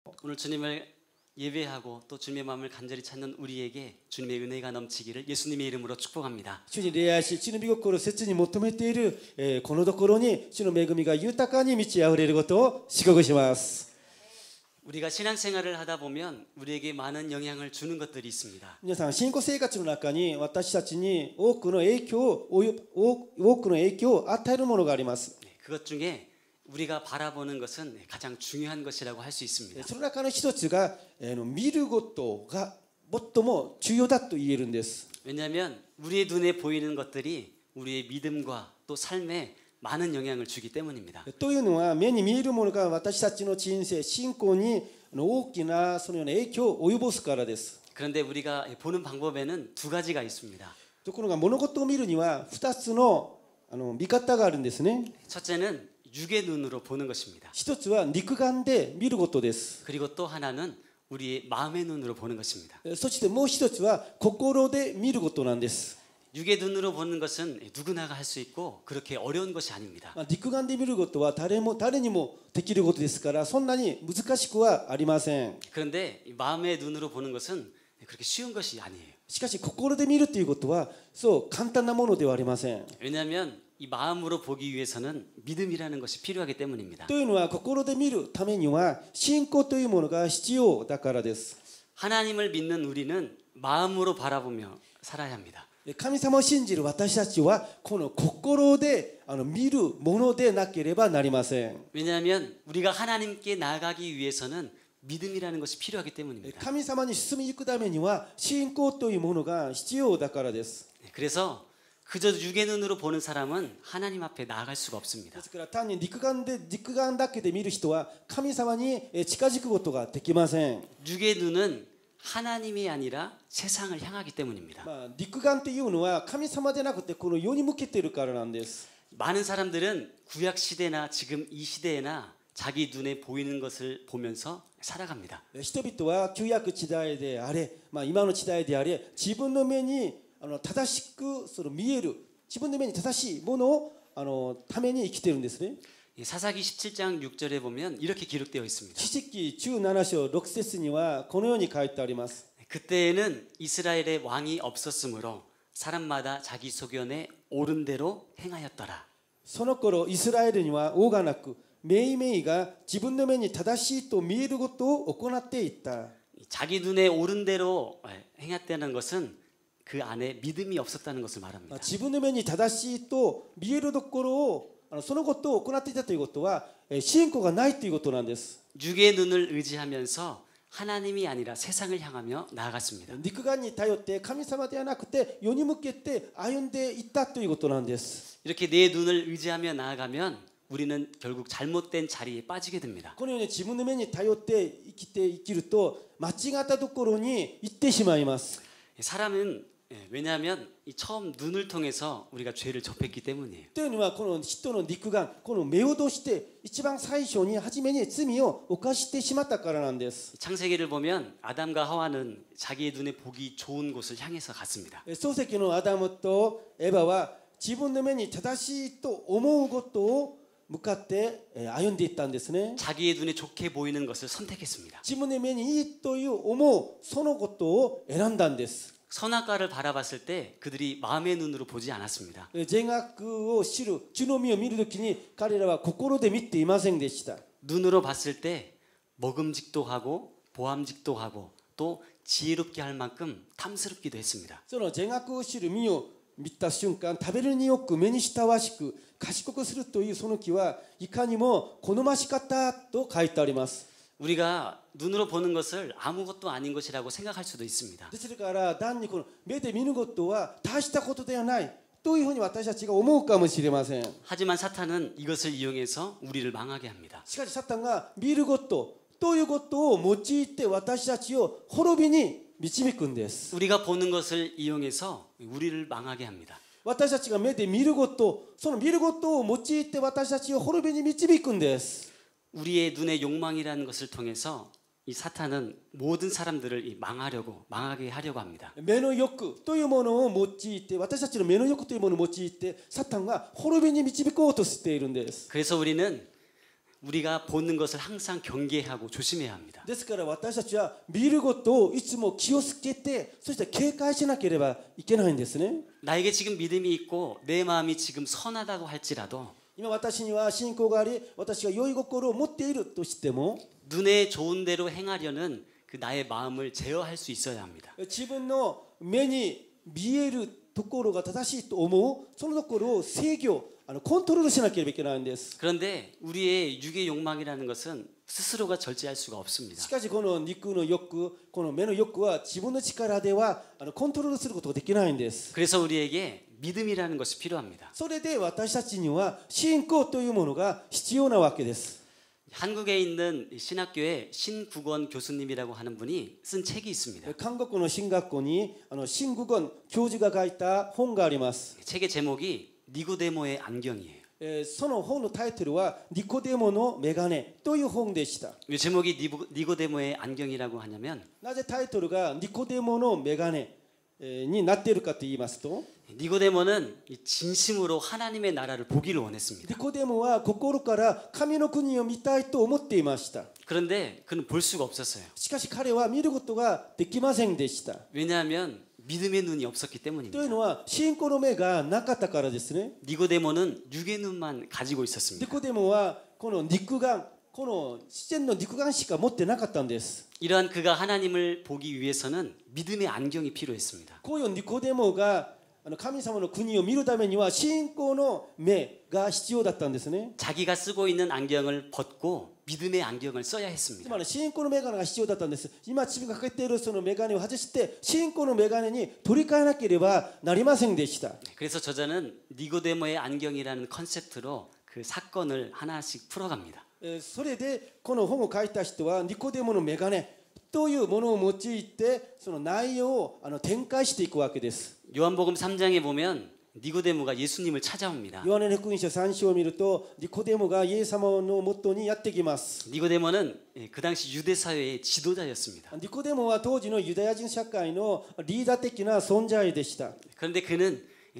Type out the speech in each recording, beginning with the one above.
오늘 주님을 예배하고 또 주님의 마음을 간절히 찾는 우리에게 주님의 은혜가 넘치기를 예수님의 이름으로 축복합니다. 主に礼拝し、主の御心を切に求めている、このところに主の恵みが豊かに満ち溢れることを祝福します。 우리가 신앙생활을 하다 보면 우리에게 많은 영향을 주는 것들이 있습니다. 皆さん、信仰生活の中に私たちに多くの影響を与えるものがあります。 그것 중에 우리가 바라보는 것은 가장 중요한 것이라고 할 수 있습니다. その中の一つが、見ることが最も重要だと言えるんです。 왜냐하면 우리의 눈에 보이는 것들이 우리의 믿음과 또 삶에 많은 영향을 주기 때문입니다. というのは目に見えるものが私たちの人生、信仰に大きなそのような影響を及ぼすからです。 그런데 우리가 보는 방법에는 두 가지가 있습니다. ところが物事を見るには2つの見方があるんですね。 첫째는 육의 눈으로 보는 것입니다. 一つは肉眼で見ることです。 그리고 또 하나는 우리의 마음의 눈으로 보는 것입니다. そしてもう一つは心で見ることなんです。 육의 눈으로 보는 것은 누구나가 할 수 있고 그렇게 어려운 것이 아닙니다. 肉眼で見ることは誰にもできることですから、そんなに難しくはありません。 그런데 마음의 눈으로 보는 것은 그렇게 쉬운 것이 아니에요. しかし心で見るということはそう簡単なものではありません。 왜냐하면 이 마음으로 보기 위해서는 믿음이라는 것이 필요하기 때문입니다. というのは心で見るためには信仰というものが必要だからです。 하나님을 믿는 우리는 마음으로 바라보며 살아야 합니다. 神様を信じる私たちはこの心で見るものでなければなりません。 왜냐하면 우리가 하나님께 나아가기 위해서는 믿음이라는 것이 필요하기 때문입니다. 神様に進み行くためには信仰というものが必要だからです。 그래서 그저 육의 눈으로 보는 사람은 하나님 앞에 나아갈 수가 없습니다. ですから単に肉眼だけで見る人は神様に近づくことができません。 육의 눈은 하나님이 아니라 세상을 향하기 때문입니다. 肉眼というのは神様でなくてこの世に向けているからなんです。 많은 사람들은 구약 시대나 지금 이 시대에나 자기 눈에 보이는 것을 보면서 살아갑니다. 人々は旧約時代であれ、今の時代であれ、自分の目に正しく見える、自分の目に正しいものをために生きているんですね。 사사기 17장 6절에 보면 이렇게 기록되어 있습니다. 詩記17章6節にはこのように書いてあります。 그때에는 이스라엘의 왕이 없었으므로 사람마다 자기 소견에 옳은 대로 행하였더라. その頃イスラエルには王がなく、めいが自分の目に正しいと見えることを行っていた。 자기 눈에 옳은 대로 행했다는 것은 그 안에 믿음이 없었다는 것을 말합니다. 自分の目に正しいと見えるところをそのことを行っていたということは信仰がないということなんです。 육의 눈을 의지하면서 하나님이 아니라 세상을 향하며 나아갔습니다. 肉眼に頼って神様ではなくて世に向けて歩んでいったということなんです。 이렇게 내 눈을 의지하며 나아가면 우리는 결국 잘못된 자리에 빠지게 됩니다. このように自分の目に頼って生きると間違ったところに行ってしまいます。 사람은 왜냐하면 처음 눈을 통해서 우리가 죄를 접했기 때문이에요. というのはこの人の肉眼、この目を通して一番最初に初めに罪を犯してしまったからなんです。 창세기를 보면 아담과 하와는 자기의 눈에 보기 좋은 곳을 향해서 갔습니다. 創世記のアダムとエバは自分の目に正しいと思うことを向かって歩んでいったんですね。 자기의 눈에 좋게 보이는 것을 선택했습니다. 自分の目にいいという思うそのことを選んだんです。 선악과를 바라봤을 때 그들이 마음의 눈으로 보지 않았습니다. 善悪を知る主の実を見るときに彼らは心で見ていませんでした。 눈으로 봤을 때 먹음직도 하고 보암직도 하고 또 지혜롭게 할 만큼 탐스럽기도 했습니다. その善悪を知る実を見た瞬間、食べるによく目に親しく賢くするというその木はいかにも好ましかったと書いてあります。 우리가 눈으로 보는 것을 아무것도 아닌 것이라고 생각할 수도 있습니다. ですから単にこの目で見ることは大したことではないというふうに私たちが思うかもしれません。 하지만 사탄은 이것을 이용해서 우리를 망하게 합니다. しかしサタンが見ることということを用いて私たちを滅びに導くんです。 우리가 보는 것을 이용해서 우리를 망하게 합니다. 私たちが目で見ること、その見ることを用いて私たちを滅びに導くんです。 우리의 눈의 욕망이라는 것을 통해서 이 사탄은 모든 사람들을 망하게 하려고 합니다. 目の欲というものを用いて、私たちの目の欲というものを用いてサタンが滅びに導こうとしているんです。 그래서 우리는 우리가 보는 것을 항상 경계하고 조심해야 합니다. ですから私たちは見ることをいつも気をつけて、そして警戒しなければいけないんですね。 나에게 지금 믿음이 있고 내 마음이 지금 선하다고 할지라도 今私には信仰があり、私が良い心を持っているとしても、 눈에 좋은 대로 행하려는 그 나의 마음을 제어할 수 있어야 합니다. 自分の目に見えるところが正しいと思う、そのところを制御、コントロールしなければいけないんです。 그런데 우리의 육의 욕망이라는 것은 스스로가 절제할 수가 없습니다. しかしこの肉の欲、この目の欲は自分の力ではコントロールすることができないんです。 그래서 우리에게 믿음이라는 것이 필요합니다. それで私たちには信仰というものが必要なわけです。 한국에 있는 신학교에 신국원 교수님이라고 하는 분이 쓴 책이 있습니다. 韓国の進学校に新国言教授が書いた本があります。 책의 제목이 니고데모의 안경이에요. その本のタイトルはニコデモのメガネという本でした。 왜 제목이 니고데모의 안경이라고 하냐면 なぜタイトルがニコデモのメガネになっているかと言いますと、 니고데모는 진심으로 하나님의 나라를 보기를 원했습니다. ニコデモは心から神の国を見たいと思っていました。 그런데 그는 볼 수가 없었어요. しかし彼は見ることができませんでした。 왜냐하면 믿음의 눈이 없었기 という 때문입니다. のは信仰の目がなかったからですね。 니고데모는 육의 눈만 가지고 ニ 있었습니다. コデモはこの肉眼、この自然の肉眼しか持ってなかったんです。 이러한 그가 하나님을 보기 위해서는 믿음의 안경이 필요했습니다. こういうニコデモが神様の国を見るためには信仰の目が必要だったんですね。 자기가 쓰고 있는 안경을 벗고 믿음의 안경을 써야 つ 했습니다. まり信仰のメガネが必要だったんです。今自分がかけているそのメガネを外して信仰のメガネに取り替えなければなりませんでした。 그래서 저자는 니고데모의 안경이라는 컨셉트로 그 사건을 하나씩 풀어갑니다. それでこの本を書いた人はニコデモのメガネというものを用いてその内容を展開していくわけです。 요한복음 3장에 보면 니고데모가 예수님을 찾아옵니다. ヨハネの福音書3章を見るとニコデモがイエス様のもとにやってきます。 니고데모는 그 당시 유대 사회의 지도자였습니다. ニコデモは当時のユダヤ人社会のリーダー的な存在でした。 그런데 그는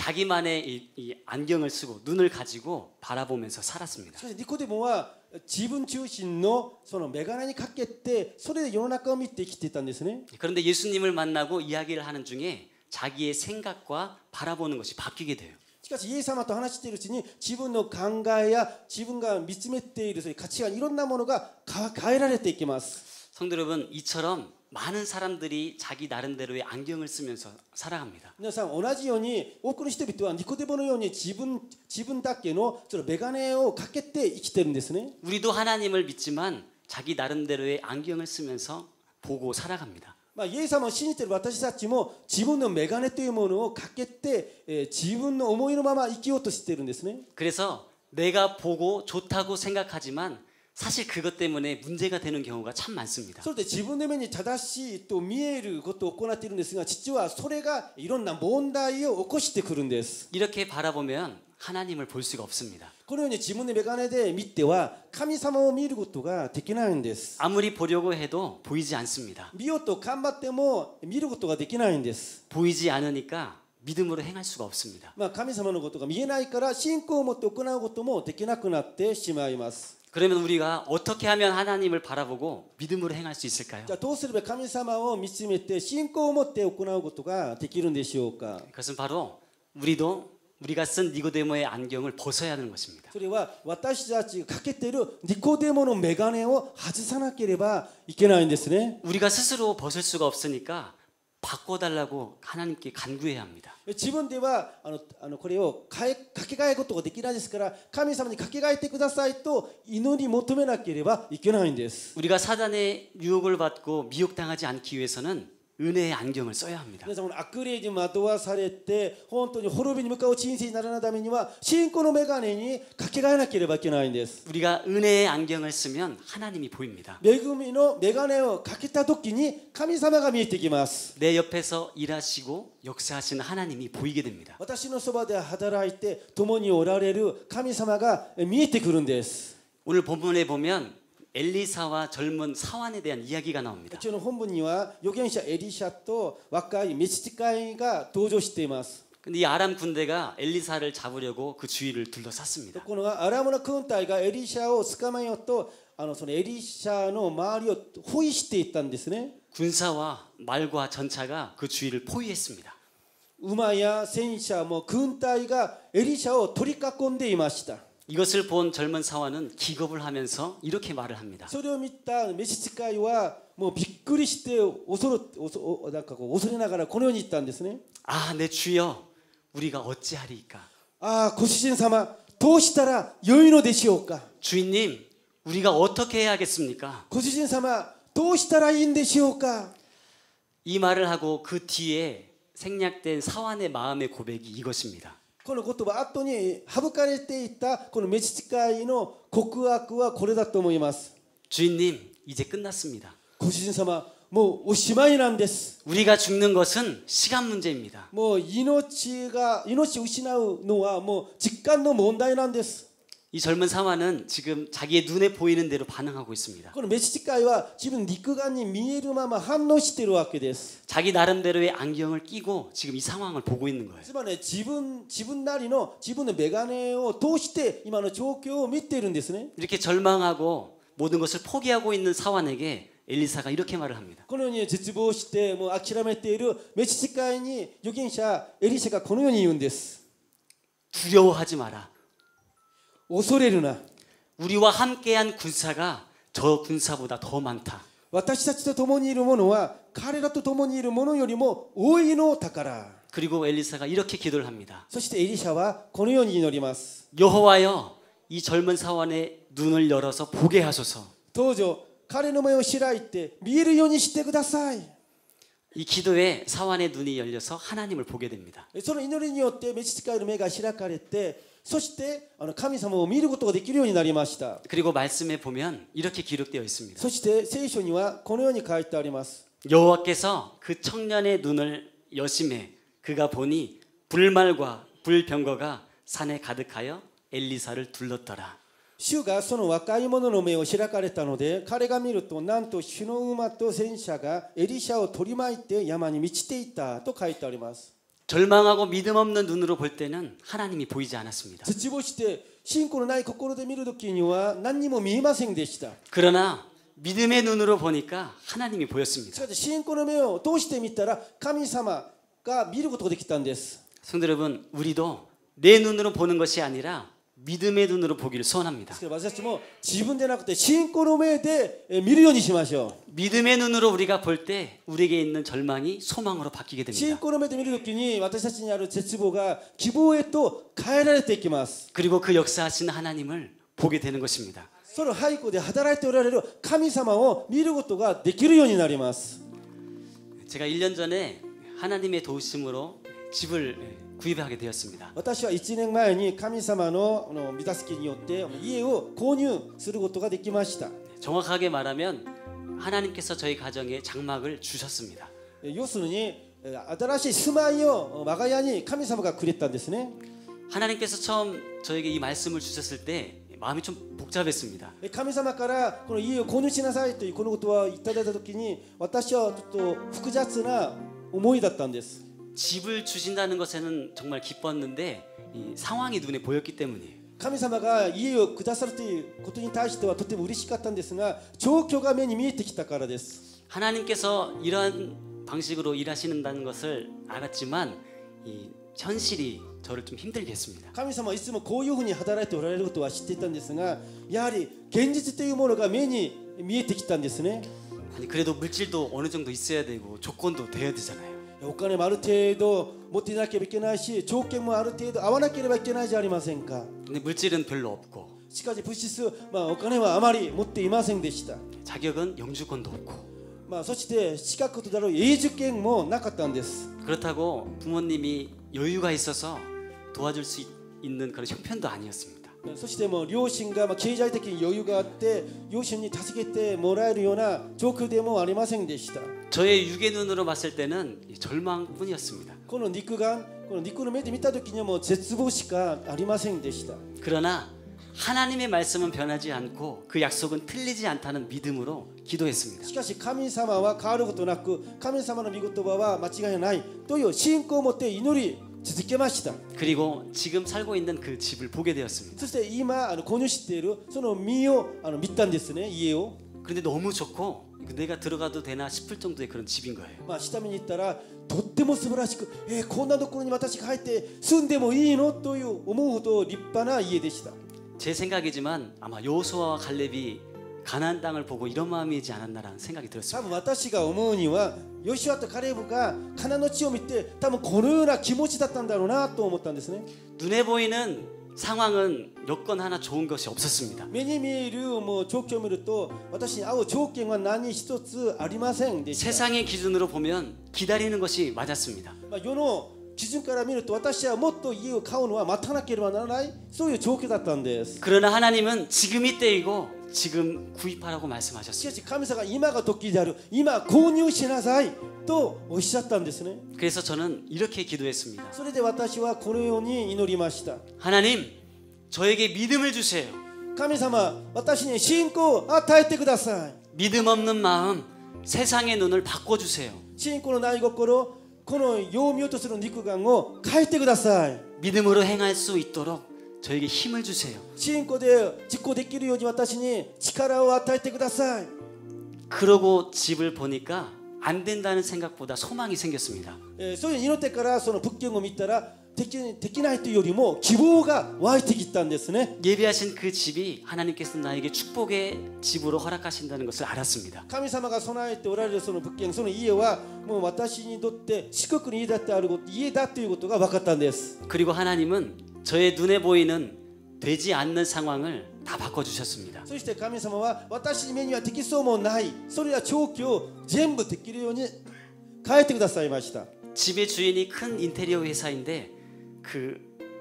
자기만의 이 안경을 쓰고 눈을 가지고 바라보면서 살았습니다. しかしニコデモは自分中心のそのメガネにかけてそれで世の中を見て生きていたんですね。 그런데 예수님을 만나고 이야기를 하는 중에 자기의 생각과 바라보는 것이 바뀌게 돼요. しかしイエス様と話しているうちに自分の考えや自分が見つめているそういう価値観いろんなものが変えられていきます。 성도 여러분, 이처럼 많은 사람들이 자기 나름대로의 안경을 쓰면서 살아갑니다. 皆さん同じように多くの人々はニコデモのように自分だけのそのメガネをかけて生きてるんですね。 우리도 하나님을 믿지만 자기 나름대로의 안경을 쓰면서 보고 살아갑니다. イエス様を信じている私たちも自分のメガネというものをかけて、自分の思いのまま生きようとしているんですね。 그래서 내가 보고 좋다고 생각하지만 사실 그것 때문에 문제가 되는 경우가 참 많습니다. それで自分の目に正しいと見えることを行っているんですが、実はそれがいろんな問題を起こしてくるんです。 이렇게 바라보면 하나님을 볼 수가 없습니다. このように自分のメガネで見ては神様を見ることができないんです。 아무리 보려고 해도 보이지 않습니다. 見ようと頑張っても見ることができないんです。 보이지 않으니까 믿음으로 행할 수가 없습니다. 神様のことが見えないから信仰を持って行うこともできなくなってしまいます。 그러면 우리가 어떻게 하면 하나님을 바라보고 믿음으로 행할 수 있을까요? じゃあどうすれば神様を見つめて信仰を持って行うことができるんでしょうか。 그것은 바로 우리가 쓴 니고데모의 안경을 벗어야 하는 것입니다. それは私たちがかけているニコデモのメガネを外さなければいけないんですね。 우리가 스스로 벗을 수가 없으니까 바꿔달라고 하나님께 간구해야 합니다. 自分ではこれをかけ替えることができないですから神様にかけ替えてくださいと祈り求めなければいけないんです。 우리가 사단의 유혹을 받고 미혹당하지 않기 위해서는 은혜의 안경을 써야 합니다. 皆さん悪霊に惑わされて本当に滅びに向かう人生にならないためには信仰のメガネにかけ替えなければいけないんです。 우리가 은혜의 안경을 쓰면 하나님이 보입니다. 恵みのメガネをかけた時に神様が見えてきます。 내 옆에서 일하시고 역사하시는 하나님이 보이게 됩니다. 私のそばで働いて共におられる神様が見えてくるんです。 오늘 본문에 보면 엘리사와 젊은 사환에 대한 이야기가 나옵니다. 今日の本文には預言者エリシャと若い召使いが登場しています。 근데 이 아람 군대가 엘리사를 잡으려고 그 주위를 と 둘러쌌습니다. このアラムの軍隊がエリシャを捕まえようとそのエリシャの周りを包囲していったんですね。 군사와 말과 전차가 그 주위를 포위했습니다. 馬や戦車も軍隊がエリシャを取り囲んでいました。 이것을 본 젊은 사원은 기겁을 하면서 이렇게 말을 합니다. それを見た召使いはもうびっくりしてなんかこう恐れながらこのように言ったんですね。 아, 내 주여, 우리가 어찌하리이까? ああ、ご主人様、どうしたら良いのでしょうか。 주인님, 우리가 어떻게 해야 하겠습니까? ご主人様、どうしたらいいんでしょうか。 이 말을 하고 그 뒤에 생략된 사환의 마음의 고백이 이것입니다. この言葉後に省かれていたこの召使いの告白はこれだと思います。 주인님, 이제 끝났습니다. ご主人様、もうおしまいなんです。 우리가 죽는 것은 시간 문제입니다. もう命を失うのはもう時間の問題なんです。 이 젊은 사환은 지금 자기의 눈에 보이는 대로 반응하고 있습니다. この召使いは自分肉眼に見えるまま反応しているわけです。 자기 나름대로의 안경을 끼고 지금 이 상황을 보고 있는 거예요. つまり自分なりの自分の眼鏡を通して今の状況を見ているんですね。 이렇게 절망하고 모든 것을 포기하고 있는 사환에게 엘리사가 이렇게 말을 합니다. このように絶望してもう諦めている召使いに預言者エリシャがこのように言うんです。 두려워하지 마라. 恐れるな。 우리와 함께한 군사가 저 군사보다 더 많다. 私たちと共にいる者は彼らと共にいる者よりも多いのだから。 그리고 엘리사가 이렇게 기도를 합니다. そしてエリシャはこのように祈ります。 여호와여, 이 젊은 사원의 눈을 열어서 보게 하소서. どうぞ彼の目を開いて見えるようにしてください。 이 기도에 사환의 눈이 열려서 하나님을 보게 됩니다. その祈りによって召使いの目が開かれて、そして神様を見ることができるようになりました。 그리고 말씀에 보면 이렇게 기록되어 있습니다. そして聖書にはこのように書いてあります。 여호와께서 그 청년의 눈을 여심해 그가 보니 불말과 불병거가 산에 가득하여 엘리사를 둘렀더라. 主がその若い者の目を開かれたので、彼が見るとなんと主の馬と戦車がエリシャを取り巻いて山に満ちていたと書いてあります。 절망하고 믿음 없는 눈으로 볼 때는 하나님이 보이지 않았습니다. 絶望して信仰のない心で見るときには何にも見えませんでした。 그러나 믿음의 눈으로 보니까 하나님이 し 보였습니다. かし信仰の目を通してみたら神様が見ることができたんです。 성도 여러분, 우리도 내 눈으로 보는 것이 아니라 믿음의 눈으로 보기를 で 소원합니다. すから私たちも自分でなくて信仰の目で見るようにしましょう。 믿음의 눈으로 우리가 볼 때 우리에게 있는 절망이 소망으로 바뀌게 信 됩니다. 仰の目で見るときに私たちにある絶望が希望へと変えられていきます。 그리고 그 역사하시는 하나님을 보게 되는 것입니다. その背後で働いておられる神様を見ることができるようになります。 제가 1년 전에 하나님의 도우심으로 집을 구입하게 되었습니다. 私は1年前に神様の御助けによって家を購入することができました。 정확하게 말하면 하나님께서 저희 가정에 장막을 주셨습니다. 要するに新しい住まいを我が家に神様がくれたんですね。 하나님께서 처음 저에게 이 말씀을 주셨을 때 마음이 좀 복잡했습니다. 神様からこの家を購入しなさいというこのことをいただいたときに私はちょっと複雑な思いだったんです。 집을 주신다는 것에는 정말 기뻤는데 이 상황이 눈에 보였기 때문이에요. 神様が家をくださるということに対してはとても嬉しかったんですが状況が目に見えてきたからです。 하나님께서 이러한 방식으로 일하시는다는 것을 알았지만 이 현실이 저를 좀 힘들게 했습니다. 神様はいつもこういうふうに働いておられることは知っていたんですがやはり現実というものが目に見えてきたんですね。 아니 그래도 물질도 어느 정도 있어야 되고 조건도 돼야 되잖아요. お金もある程度持っていなければいけないし条件もある程度合わなければいけないじゃありませんか。 근데 물질은 별로 없고 しかし物質、お金はあまり持っていませんでした。 자격은 영주권도 없고 そして資格となる永住権もなかったんです。 그렇다고 부모님이 여유가 있어서 도와줄 수 있는 그런 형편도 아니었습니다. そしてもう両親が経済的に余裕があって両親に助けてもらえるような状況でもありませんでした。 저의 육의 눈으로 봤을 때는 절망뿐이었습니다. この肉の目で見た時にはもう絶望しかありませんでした。 그러나 하나님의 말씀은 변하지 않고 그 약속은 틀리지 않다는 믿음으로 기도했습니다. しかし神様は変わることなく神様の御言葉は間違いないという信仰を持って祈り続けました。 그리고 지금 살고 있는 그 집을 보게 되었습니다. そして今購入しているその家を見たんですね、家を。 그런데 너무 좋고 내가 들어가도 되나 싶을 정도의 그런 집인 거예요. 下見に行ったらとっても素晴らしく、こんなところに私が入って住んでもいいのという思うほど立派な家でした。 제 생각이지만 아마 여호수아와 갈렙이 가나안 땅을 보고 이런 마음이지 않았나라는 생각이 多 들었습니다. 分私が思うにはヨシュアとカレブがカナンの地を見て多分このような気持ちだったんだろうなと思ったんですね。 눈에 보이는 상황은 여건 하나 좋은 것이 없었습니다. 目に見える状況を見ると私に合う条件は何一つありませんでした。 세상의 기준으로 보면 기다리는 것이 맞았습니다. 世の基準から見ると私はもっと家を買うのは待たなければならない、そういう状況だったんです。 그러나 하나님은 지금이 때이고 지금 구입하라고 しか 말씀하셨습니다. し神様が今が時である、今購入しなさいとおっしゃったんですね。 그래서 저는 이렇게 기도했습니다. それで私はこのように祈りました。 하나님, 저에게 믿음을 주세요. 神様、私に信仰を与えてください。 믿음 없는 마음, 세상의 눈을 바꿔주세요. 信仰のない心、このよう見ようとする肉眼を変えてください。 믿음으로 행할 수 있도록 저에게 힘을 주세요. 信仰で実行できるように私に力を与えてください。 그러고 집을 보니까 안 된다는 생각보다 소망이 생겼습니다. そういう祈ってからその物件を見たらできないというよりも希望が湧いてきたんですね。 예비하신 그 집이 하나님께서 나에게 축복의 집으로 허락하신다는 것을 알았습니다. 神様が備えておられるその物件、その家はもう私にとって祝福の家だってある家だということが分かったんです。 그리고 하나님은 저의 눈에 보이는 되지 않는 상황을 다 바꿔주셨습니다. そして神様は私に目にはできそうもない、それら状況を全部できるように変えてくださいました。 집의 주인이 큰 인테리어 회사인데 그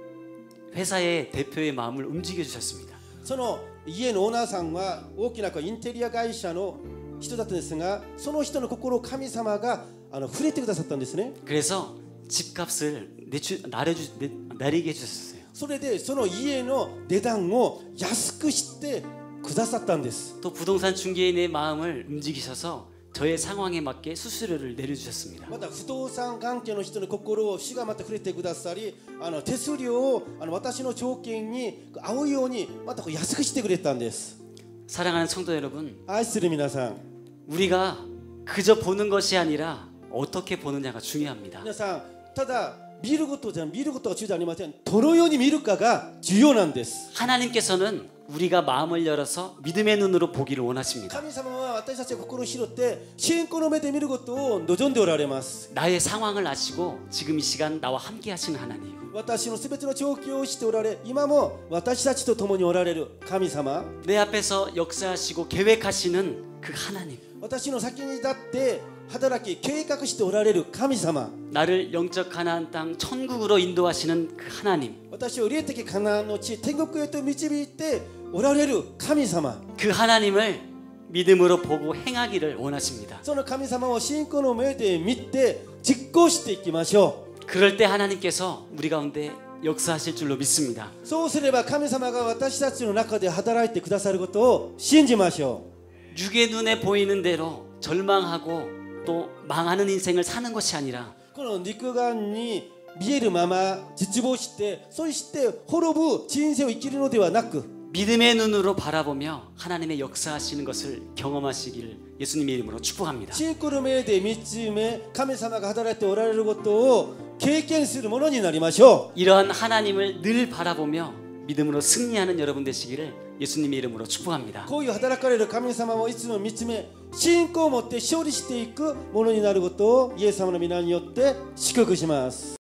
회사의 대표의 마음을 움직여 주셨습니다. その家のオーナーさんは大きなインテリア会社の人だったんですが、その人の心を神様が触れてくださったんですね。 그래서 집값을 내리게 해주셨어요. それでその家の値段を安くしてくださったんです。 또 부동산 중개인의 마음을 움직이셔서 저의 상황에 맞게 수수료를 내려주셨습니다. また不動産関係の人の心を主がまた触れてくださり、手数料を私の条件に合うようにまた安くしてくれたんです。 사랑하는 성도 여러분, 愛する皆さん、 우리가 그저 보는 것이 아니라 어떻게 보느냐가 중요합니다. 皆さん、ただ見ることが中ではありません。どのように見るかが重要なんです。 하나님께서는 우리가 마음을 열어서 믿음의 눈으로 보기를 원하십니다. 神様は私たちが心を広って信仰の目で見ることを望んでおられます。 나의 상황을 아시고 지금 이 시간 나와 함께 하시는 하나님. 私のすべての状況を知っておられ、今も私たちと共におられる神様、 내 앞에서 역사하시고 계획하시는 그 하나님. 私の先に立って働き計画しておられる神様、 나를 영적 가나안 땅 천국으로 인도하시는 그 하나님. 私を霊的カナンの地天国へと導いておられる神様、 그 하나님을 믿음으로 보고 행하기를 원하십니다. その神様を信仰の目で見て実行していきましょ 그럴 때 하나님께서 우리 가운데 역사하실 줄로 믿습니다. う。そうすれば神様が私たちの中で働いてくださることを信じましょ 육의 눈에 보이는 대로 절망하고 또 망하는 인생을 사는 것이 아니라 う。この肉眼に見えるまま絶望して、そして滅ぶ人生を生きるのではなく、 믿음의 눈으로 바라보며 하나님의 역사하시는 것을 경험하시기를 예수님의 이름으로 축복합니다. 信仰の目で見つめ神様が働いておられることを経験するものになりましょ 이러한 하나님을 늘 바라보며 믿음으로 승리하는 여러분 되시기를 예수님의 이름으로 축복합니다. う。こういう働かれる神様をいつも見つめ、信仰を持って勝利していくものになることをイエス様の皆によって祝福します。